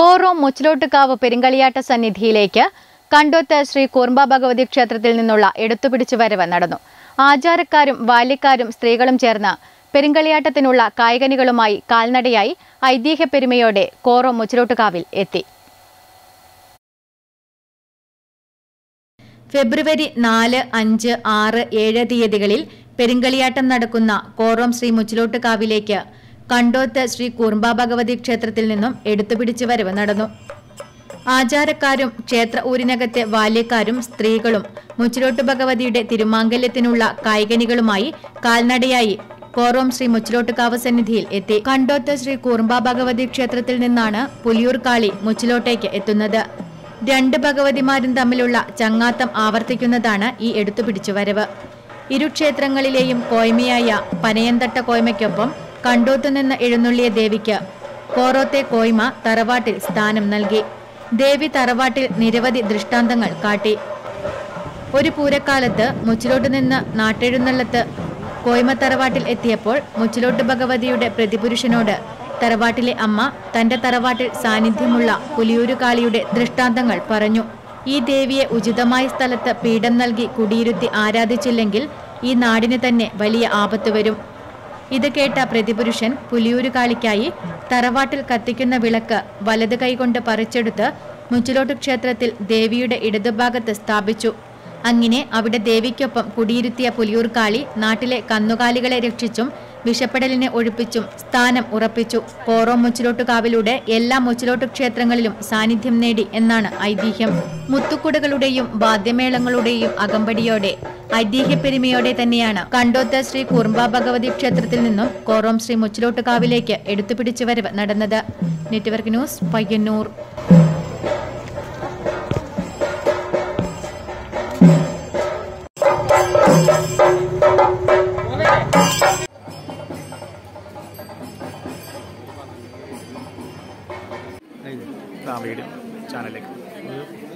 കോറോം മുച്ചിലോട്ടുകാവ് പെരിങ്കളിയാട്ട സന്നിധിയിലേക്ക് കണ്ടോത്ത് ശ്രീ കൂർമ്പ ഭഗവതി ക്ഷേത്രത്തിൽ നിന്നുള്ള എടുത്തുപിടിച്ചു വരവ് നടന്നു. ആചാരക്കാരും ബാല്യക്കാരും സ്ത്രീകളും ചേർന്ന് പെരിങ്കളിയാട്ടത്തിനുള്ള കായികനികളുമായി കാൽനടയായി ഐതിഹ്യ പെരുമയോടെ കോറോം മുച്ചിലോട്ടുകാവിൽ എത്തി. ഫെബ്രുവരി 4, 5, 6, 7 തീയതികളിൽ പെരിങ്കളിയാട്ടം നടക്കുന്ന കോറോം ശ്രീ മുച്ചിലോട്ടുകാവിലേക്ക് കണ്ടോത്ത് ശ്രീ കൂർമ്പ ഭഗവതി ക്ഷേത്രത്തിൽ നിന്നും എടുത്തുപിടിച്ചു വരവ് നടന്നു. ആചാരക്കാരും ക്ഷേത്ര ഊരിനകത്തെ ബാല്യക്കാരും സ്ത്രീകളും മുച്ചിലോട്ട് ഭഗവതിയുടെ തിരുമാംഗല്യത്തിനുള്ള കായികനികളുമായി കാൽനടയായി കോറോം ശ്രീ മുച്ചിലോട്ടുകാവ് സന്നിധിയിൽ എത്തി. കണ്ടോത്ത് ശ്രീ കൂർമ്പ ഭഗവതി ക്ഷേത്രത്തിൽ നിന്നാണ് പുലിയൂർ കാളി മുച്ചിലോട്ടേക്ക് എത്തുന്നത്. 2 ഭഗവതിമാരും തമ്മിലുള്ള ചങ്ങാത്തം ആവർത്തിക്കുന്നതാണ് ഈ എടുത്തുപിടിച്ചു വരവ്. ഇരു ക്ഷേത്രങ്ങളിലെയും കോയ്മയായ പനയന്തട്ട കോയ്മയ്ക്കൊപ്പം കണ്ടോത്തു നിന്ന് എഴുന്നള്ളിയ ദേവിക്ക് കോറോത്തെ കോയ്മ തറവാട്ടിൽ സ്ഥാനം നൽകി. ദേവി തറവാട്ടിൽ നിരവധി ദൃഷ്ടാന്തങ്ങൾ കാട്ടി. ഒരു പൂരക്കാലത്ത് മുച്ചിലോട്ട് നിന്ന് നാട്ടെഴുന്നള്ളത്ത് കോയ്മ തറവാട്ടിൽ എത്തിയപ്പോൾ മുച്ചിലോട്ട് ഭഗവതിയുടെ പ്രതിപുരുഷനോട് തറവാട്ടിലെ അമ്മ തന്റെ തറവാട്ടിൽ സാന്നിധ്യമുള്ള പുലിയൂരുകാളിയുടെ ദൃഷ്ടാന്തങ്ങൾ പറഞ്ഞു. ഈ ദേവിയെ ഉചിതമായ സ്ഥലത്ത് പീഠം നൽകി കുടിയിരുത്തി ആരാധിച്ചില്ലെങ്കിൽ ഈ നാടിന് തന്നെ വലിയ ആപത്ത് വരും. ഇത് കേട്ട പ്രതിപുരുഷൻ പുലിയൂരുകാളിക്കായി തറവാട്ടിൽ കത്തിക്കുന്ന വിളക്ക് വലത് കൈകൊണ്ട് പറിച്ചെടുത്ത് മുച്ചിലോട്ട് ക്ഷേത്രത്തിൽ ദേവിയുടെ ഇടതുഭാഗത്ത് സ്ഥാപിച്ചു. അങ്ങനെ അവിടെ ദേവിക്കൊപ്പം കുടിയിരുത്തിയ പുലിയൂർക്കാളി നാട്ടിലെ കന്നുകാലികളെ രക്ഷിച്ചും വിഷപ്പെടലിനെ ഒഴിപ്പിച്ചും സ്ഥാനം ഉറപ്പിച്ചു. കോറോം മുച്ചിലോട്ടുകാവിലൂടെ എല്ലാ മുച്ചിലോട്ട് ക്ഷേത്രങ്ങളിലും സാന്നിധ്യം നേടി എന്നാണ് ഐതിഹ്യം. മുത്തുക്കുടകളുടെയും വാദ്യമേളങ്ങളുടെയും അകമ്പടിയോടെ ഐതിഹ്യപ്പെരുമയോടെ തന്നെയാണ് കണ്ടോത്ത് ശ്രീ കൂർമ്പ ഭഗവതി ക്ഷേത്രത്തിൽ നിന്നും കോറോം ശ്രീ മുച്ചിലോട്ടുകാവിലേക്ക് എടുത്തുപിടിച്ചു വരവ് നടന്നത്. Network news, Payyanur. വീഡിയോ ചാനലിലേക്ക്